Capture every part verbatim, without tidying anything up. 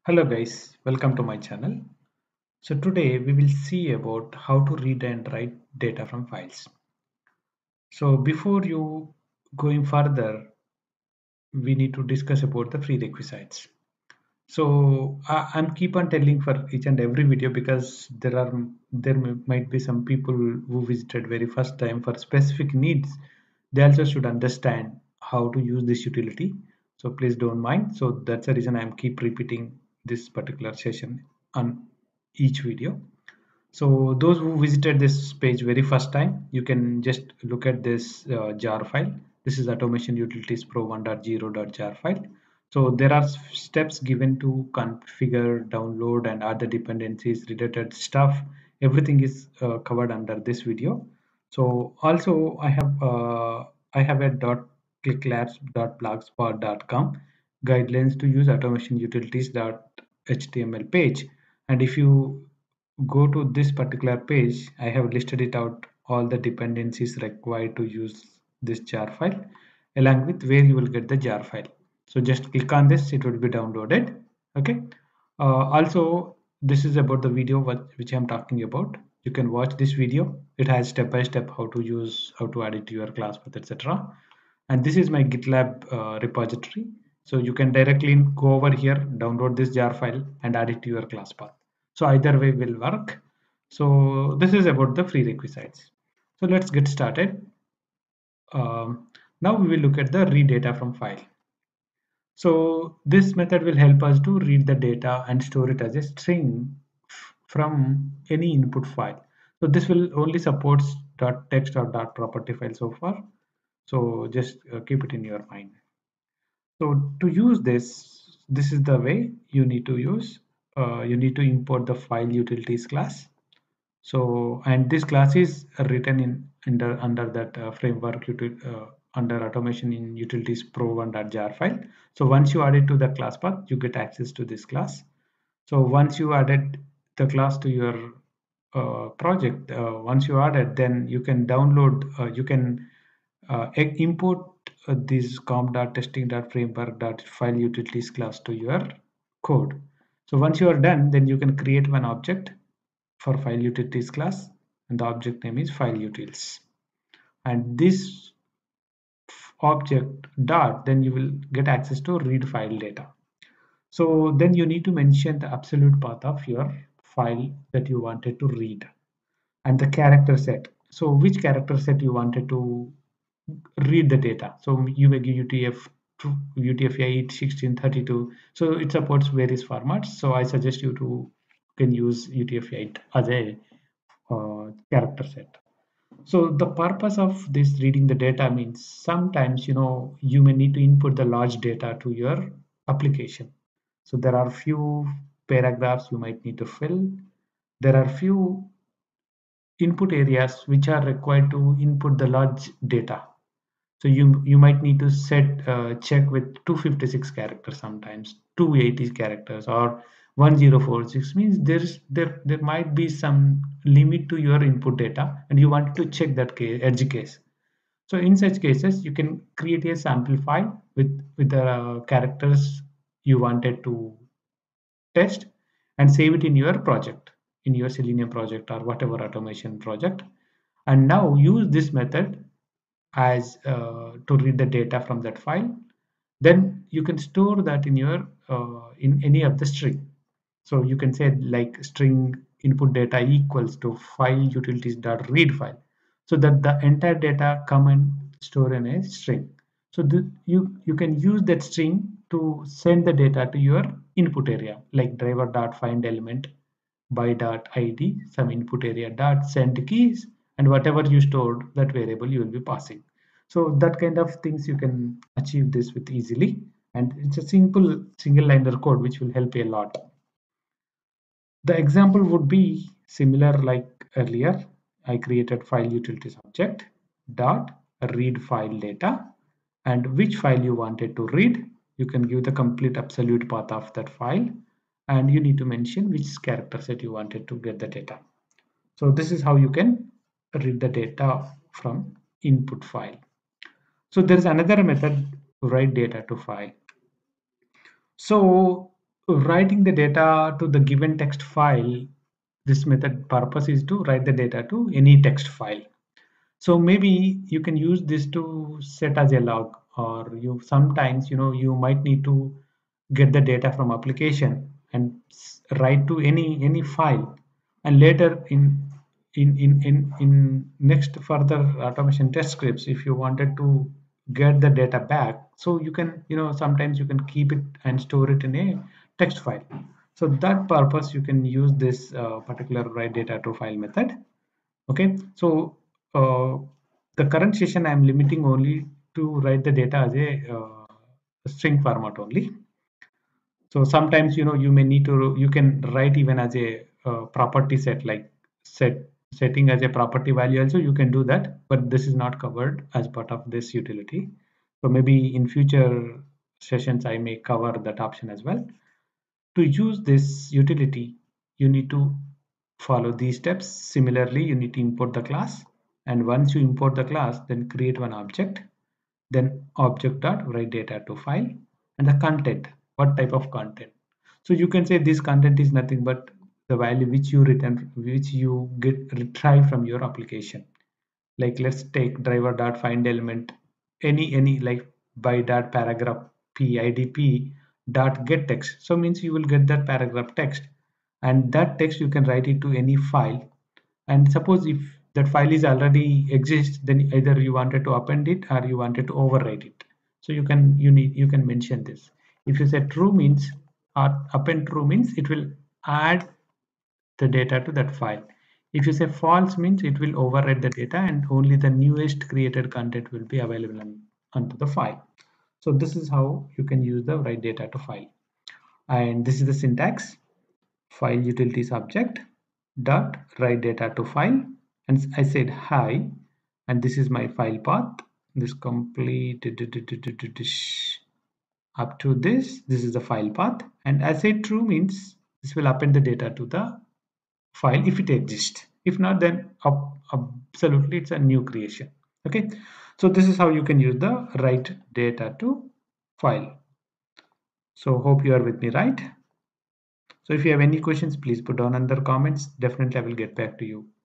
Hello guys, welcome to my channel. So today we will see about how to read and write data from files. So before you going further, we need to discuss about the prerequisites. So I, I'm keep on telling for each and every video because there are there may, might be some people who visited very first time for specific needs. They also should understand how to use this utility. So please don't mind. So that's the reason I'm keep repeating this particular session on each video. So those who visited this page very first time, you can just look at this uh, jar file. This is Automation Utilities Pro one dot zero dot jar file. So there are steps given to configure, download, and other dependencies related stuff. Everything is uh, covered under this video. So also I have uh, I have a dot clicklabs dot blogspot dot com guidelines to use automation utilities dot H T M L page. And if you go to this particular page, I have listed it out all the dependencies required to use this jar file along with where you will get the jar file. So just click on this, it will be downloaded. Okay. Uh, also, this is about the video what, which I'm talking about. You can watch this video. It has step by step how to use, how to add it to your class path, et cetera. And this is my GitLab uh, repository. So you can directly go over here, download this jar file and add it to your class path. So either way will work. So this is about the prerequisites. So let's get started. Um, now we will look at the read data from file. So this method will help us to read the data and store it as a string from any input file. So this will only support .text or .property file so far. So just uh, keep it in your mind. So to use this, this is the way you need to use. Uh, you need to import the file utilities class. So and this class is written in under under that uh, framework uh, under automation in utilities pro one dot jar file. So once you add it to the class path, you get access to this class. So once you added the class to your uh, project, uh, once you add it, then you can download, uh, you can uh, import uh, this com.testing.framework.file utilities class to your code. So once you are done, then you can create one object for file utilities class, and the object name is file utils. And this object dot, then you will get access to read file data. So then you need to mention the absolute path of your file that you wanted to read and the character set. So which character set you wanted to read the data. So you may give U T F U T F eight, sixteen, thirty-two. So it supports various formats. So I suggest you to can use U T F eight as a uh, character set. So the purpose of this reading the data means sometimes you know you may need to input the large data to your application. So there are few paragraphs you might need to fill. There are few input areas which are required to input the large data. So you you might need to set uh, check with two hundred fifty-six characters, sometimes two hundred eighty characters, or one thousand forty-six. Means there's there there might be some limit to your input data and you want to check that case, edge case. So in such cases you can create a sample file with with the uh, characters you wanted to test and save it in your project, in your Selenium project or whatever automation project, and now use this method as uh, to read the data from that file. Then you can store that in your uh, in any of the string. So you can say like string input data equals to file utilities dot read file, so that the entire data come and store in a string. So the, you you can use that string to send the data to your input area, like driver dot find element by dot id some input area dot send keys, and whatever you stored that variable you will be passing. So that kind of things you can achieve this with easily, and it's a simple single liner code which will help you a lot. The example would be similar like earlier. I created file utilities object dot read file data, and which file you wanted to read. You can give the complete absolute path of that file, and you need to mention which character set you wanted to get the data. So this is how you can read the data from input file. So there is another method to write data to file. So writing the data to the given text file, this method purpose is to write the data to any text file. So maybe you can use this to set as a log, or you sometimes you know you might need to get the data from application and write to any any file, and later in in in in, in next further automation test scripts, if you wanted to get the data back, so you can you know sometimes you can keep it and store it in a text file. So that purpose you can use this uh, particular write data to file method. Okay, so uh, the current session I'm limiting only to write the data as a uh, string format only. So sometimes you know you may need to you can write even as a uh, property set, like set setting as a property value also you can do that, but this is not covered as part of this utility. So maybe in future sessions I may cover that option as well. To use this utility, you need to follow these steps. Similarly, you need to import the class, and once you import the class, then create one object, then object dot write data to file, and the content, what type of content. So you can say this content is nothing but the value which you return, which you get retrieve from your application. Like let's take driver dot find element, any any like by dot paragraph pidp dot get text, so means you will get that paragraph text, and that text you can write it to any file. And suppose if that file is already exists, then either you wanted to append it or you wanted to overwrite it. So you can you need you can mention this. If you say true means, or append true means, it will add the data to that file. If you say false means it will overwrite the data and only the newest created content will be available on, onto the file. So this is how you can use the write data to file. And this is the syntax: file utilities object dot write data to file. And I said hi, and this is my file path. This complete up to this. This is the file path. And I said true means this will append the data to the file if it exists. If not, then absolutely it's a new creation. Okay, so this is how you can use the write data to file. So hope you are with me, right? So if you have any questions, please put down under comments. Definitely I will get back to you.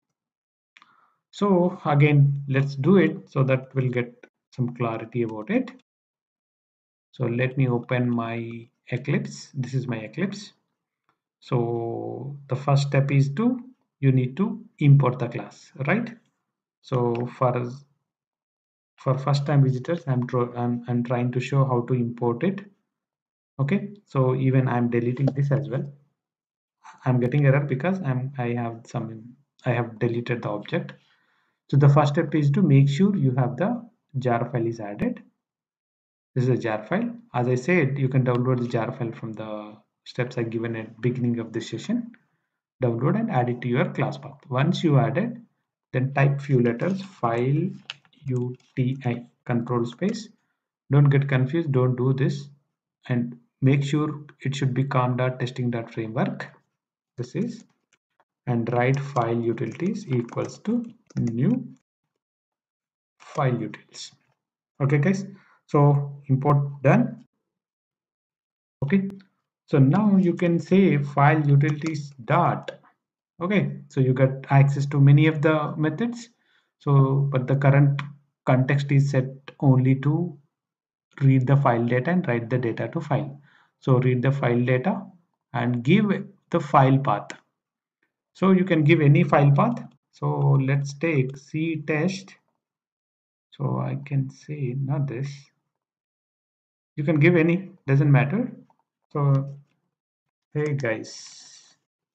So again, let's do it so that we'll get some clarity about it. So let me open my Eclipse. This is my Eclipse. So the first step is to you need to import the class, right? So for for first time visitors, I'm, I'm I'm trying to show how to import it. Okay, so even I'm deleting this as well. I'm getting error because I'm I have some I have deleted the object. So the first step is to make sure you have the jar file is added. This is a jar file. As I said, you can download the jar file from the steps I given at beginning of this session. Download and add it to your class path. Once you add it, then type few letters, file uti control space. Don't get confused, don't do this, and make sure it should be com.testing.framework. This is, and write file utilities equals to new file utils. Okay guys, so import done. Okay, so now you can say file utilities dot. Okay, so you got access to many of the methods. So but the current context is set only to read the file data and write the data to file. So read the file data and give the file path. So you can give any file path. So let's take C test. So I can say not this. You can give any, doesn't matter. So hey guys,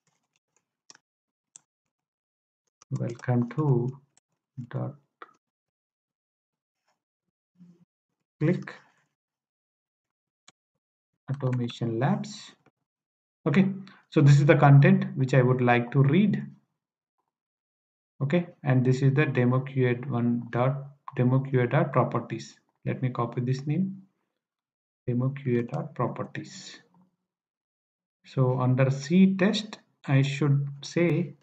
welcome to dot click automation labs. Okay, so this is the content which I would like to read. Okay, and this is the demo q a one dot demo q a dot properties. Let me copy this name, demo q a dot properties. So under C test, I should say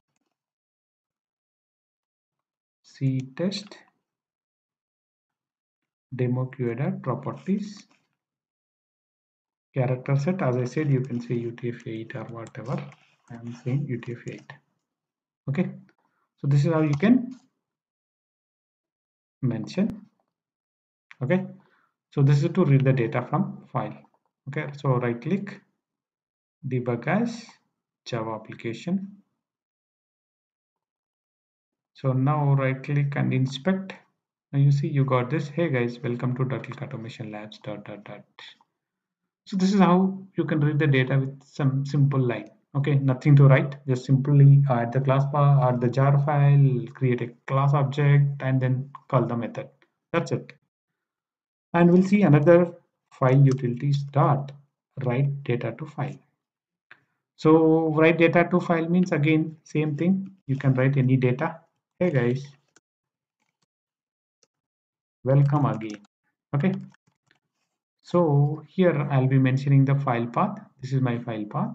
C test demo q a dot properties. character set, as I said, you can say U T F eight or whatever. I am saying U T F eight. Okay, so this is how you can mention. Okay, so this is to read the data from file. Okay, so right click, debug as Java application. So now right click and inspect. Now you see you got this. Hey guys, welcome to Duck Automation Labs. Dot dot dot. So this is how you can read the data with some simple line. Okay, nothing to write. Just simply add the class bar, add the jar file, create a class object, and then call the method. That's it. And we'll see another file utilities dot write data to file. So write data to file means again same thing. You can write any data. Hey guys, welcome again. Okay. So here I'll be mentioning the file path. This is my file path.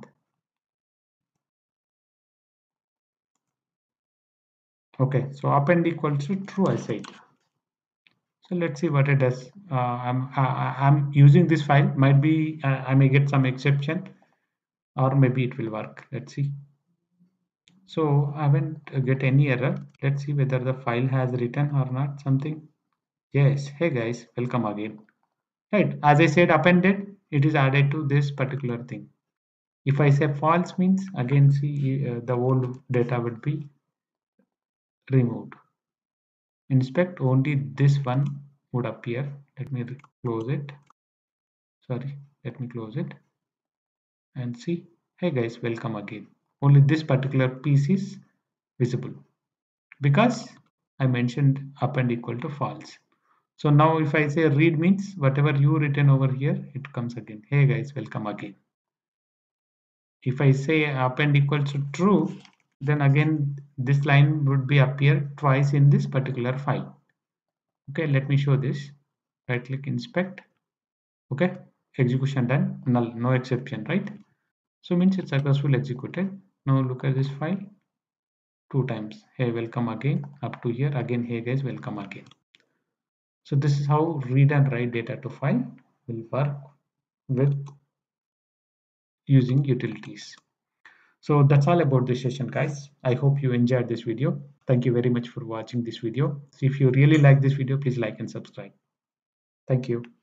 Okay, so append equals to true, I said. So let's see what it does. Uh, I'm I, I'm using this file. Might be uh, I may get some exception, or maybe it will work. Let's see. So I haven't get any error. Let's see whether the file has written or not something. Yes. Hey guys, welcome again. Right. As I said, appended. It is added to this particular thing. If I say false means again see uh, the whole data would be removed. Inspect, only this one would appear. Let me close it. Sorry, let me close it and see. Hey guys, welcome again. Only this particular piece is visible because I mentioned append equal to false. So now if I say read means whatever you written over here, it comes again. Hey guys, welcome again. If I say append equals to true, then again this line would be appear twice in this particular file. Okay, let me show this. Right click, inspect. Okay, execution done, null, no exception, right? So means it's successfully executed. Now look at this file two times. Hey, welcome again. Up to here again. Hey guys, welcome again. So this is how read and write data to file will work with using utilities. So that's all about this session, guys. I hope you enjoyed this video. Thank you very much for watching this video. So if you really like this video, please like and subscribe. Thank you.